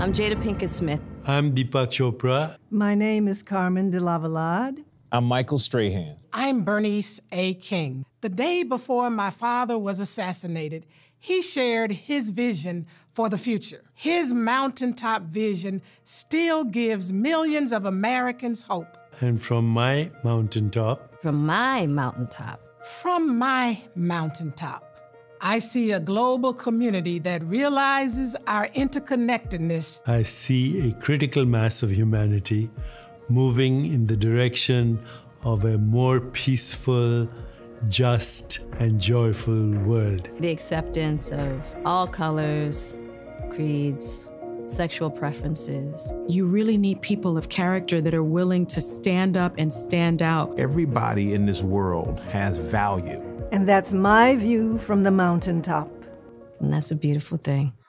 I'm Jada Pinkett Smith. I'm Deepak Chopra. My name is Carmen de Lavalade. I'm Michael Strahan. I'm Bernice A. King. The day before my father was assassinated, he shared his vision for the future. His mountaintop vision still gives millions of Americans hope. And from my mountaintop. From my mountaintop. From my mountaintop, I see a global community that realizes our interconnectedness. I see a critical mass of humanity moving in the direction of a more peaceful, just, and joyful world. The acceptance of all colors, creeds, sexual preferences. You really need people of character that are willing to stand up and stand out. Everybody in this world has value. And that's my view from the mountaintop. And that's a beautiful thing.